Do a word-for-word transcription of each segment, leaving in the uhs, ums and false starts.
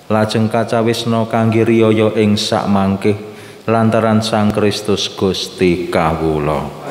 lajeng kacawisna kangge riyaya ing sak mangke lantaran Sang Kristus Gusti kawula.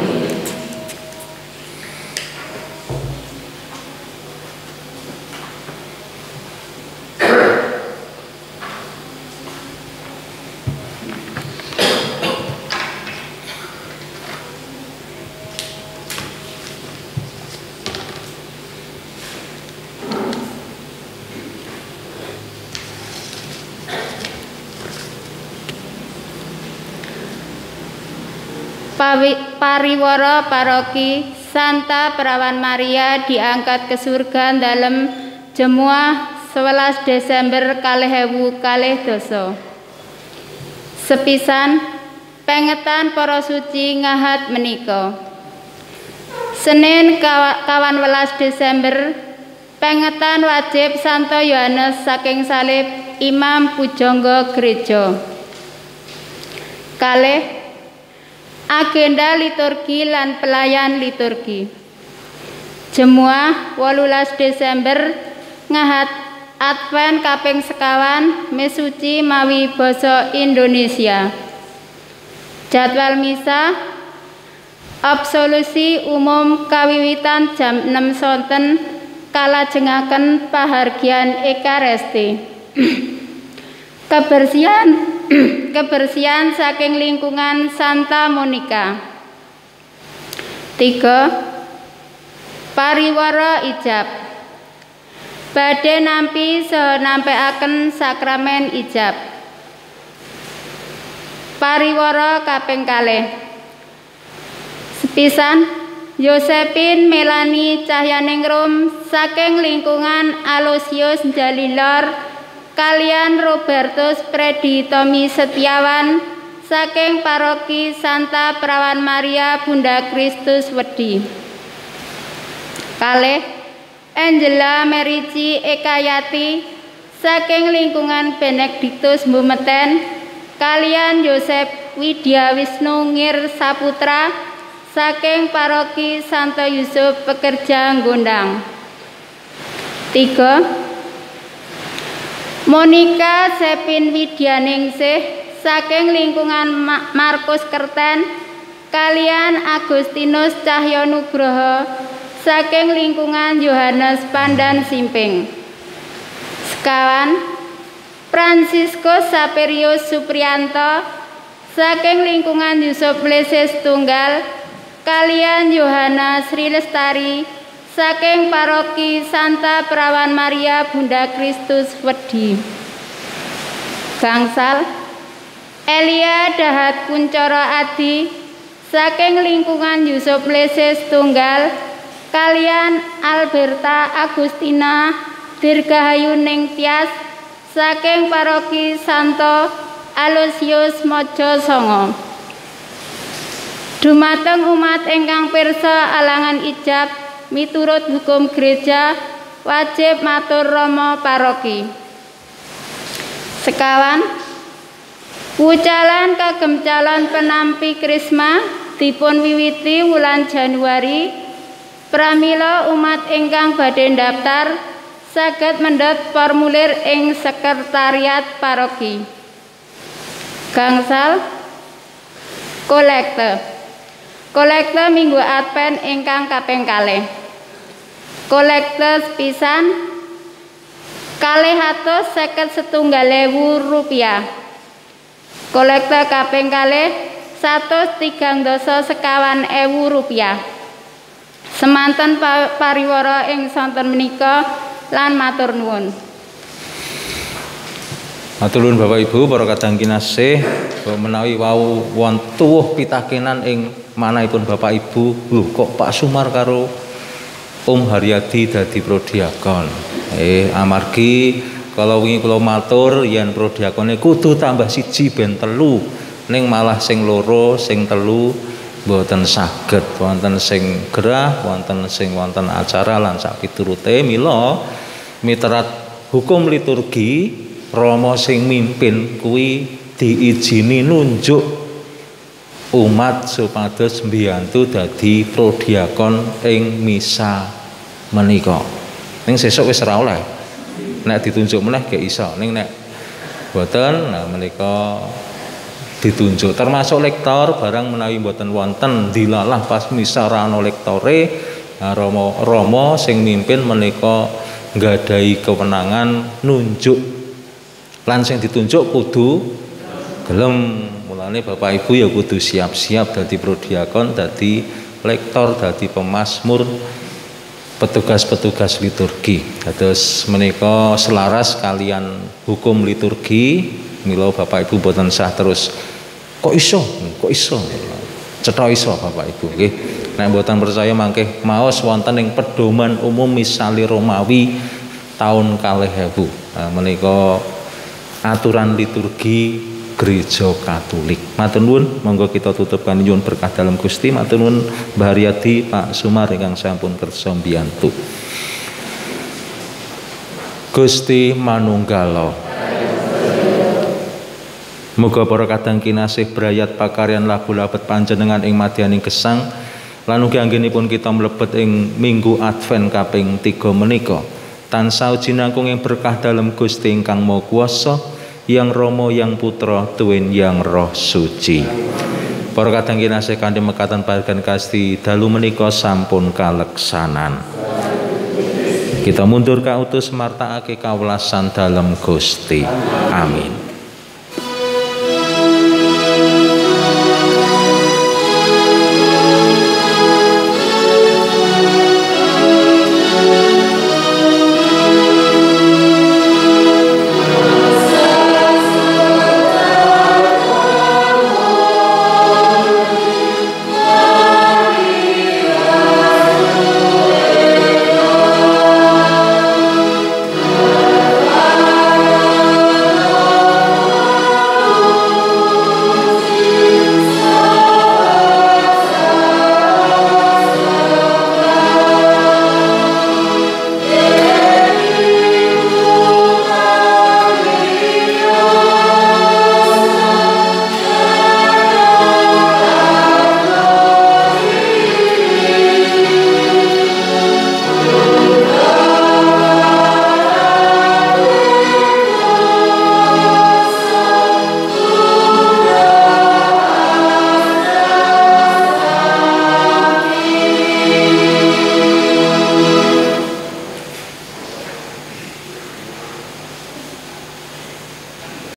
Pariwara paroki Santa Perawan Maria diangkat ke surga dalam Jemuah sewelas Desember kalih ewu kalih dasa. Sepisan pengetan para suci ngahat menika. Senin kawan welas Desember pengetan wajib Santo Yohanes saking salib Imam Pujangga Gereja. Kalih agenda liturgi lan pelayan liturgi. Jemuah wolulas Desember ngahat Advent kaping sekawan mesuci mawi basa Indonesia. Jadwal misa absolusi umum kawiwitan jam enam sonten kalajengaken pahargyan Ekaristi. Kebersihan kebersihan saking lingkungan Santa Monica. Tiga, pariwara ijab. Badhe nampi saha nampekaken sakramen ijab. Pariwara kaping kalih. Sepisan Yosepin Melani Cahyaningrum saking lingkungan Aloysius Jalilor kalian Robertus Predi Tommy Setiawan saking paroki Santa Perawan Maria Bunda Kristus Wedi. Kalih Angela Merici Ekayati saking lingkungan Benediktus Mbumeten kalian Yosef Widya Wisnu Ngir Saputra saking paroki Santo Yusuf Pekerja Gondang. Tiga, Monica Sepin Widyaningsih saking lingkungan Markus Kerten kalian Agustinus Cahyonugroho saking lingkungan Yohanes Pandan Simping. Sekawan Fransiskus Saperius Supriyanto saking lingkungan Yusuf Leses Tunggal kalian Yohana Sri Lestari saking paroki Santa Perawan Maria Bunda Kristus Wedi. Gangsal Elia Dahat Kuncoro Adi saking lingkungan Yusuf Leses Tunggal kalian Alberta Agustina Dirgahayu Ning Tias saking paroki Santo Aloysius Mojo Songo. Dumateng umat ingkang pirsa alangan ijab miturut hukum gereja wajib matur rama paroki. Sekawan wucalan kagem calon penampi Krisma dipun wiwiti wulan Januari pramila umat ingkang badhe ndaftar saged mendhet formulir ing sekretariat paroki. Gangsal kolekte kolekte minggu Advent ingkang kaping kalih. Kolekte pisan kalih atus seket setunggal ewu rupiah. Kolekte kaping kalih satus tigang dasa sekawan ewu rupiah. Semanten pariwara ing sonten menika lan matur nuwun. Matur nuwun Bapak Ibu para kadang kinasih menawi wau wonten pitakenan ing manahipun Bapak Ibu, lho kok Pak Sumar karo Om Haryadi dadi prodiakon. Eh amargi kalau wingi kula matur yen prodiakone kudu tambah siji ben telu, ning malah sing loro, sing telu mboten saged, wonten sing gerah, wonten sing wonten acara lan sak piturute. Mila miterat hukum liturgi Rama sing mimpin kuwi diijini nunjuk umat supados mbiyantu dadi prodiakon ing misa menika. Ning sesuk wis ora oleh. nek ditunjuk meneh gak iso ning nek boten nah menika ditunjuk termasuk lektor barang menawi boten wonten dilalah pas misara ana lektore nah, Rama Rama sing mimpin menika nggadahi kewenangan nunjuk lan sing ditunjuk kudu gelem. Mulane Bapak Ibu ya kudu siap-siap dadi prodiakon, dadi lektor, dadi pemasmur, petugas-petugas liturgi. Dados menika selaras kalian hukum liturgi. Mila Bapak Ibu boten sah terus kok iso, kok iso. Cetha iso Bapak Ibu nggih. Nek boten percaya mangke maos wonten ing pedoman umum misali Romawi tahun kalih ewu. Nah, menika aturan liturgi Gereja Katolik. Matur nuwun, monggo kita tutup kanthi nyuwun berkah dalam Gusti. Matur nuwun Mbah Haryadi, Pak Sumar ingkang sampun kersa mbiyantu. Gusti manunggala. Muga para kadang kinasih brayat pakaryan lagu labet panjenengan ing madyaning gesang lan ugi anggenipun kita mlebet ing Minggu Advent kaping tiga menika tansah jinangkung ing berkah dalam Gusti ingkang Maha Kuwasa, Yang Rama, Yang Putra, Tuwin Yang Roh Suci. Para kadang kinasih kanthi mekaten paring kasti dalu menika sampun kaleksanan. Kita mundur kautus martakake kawelasan dalam Gusti. Amin.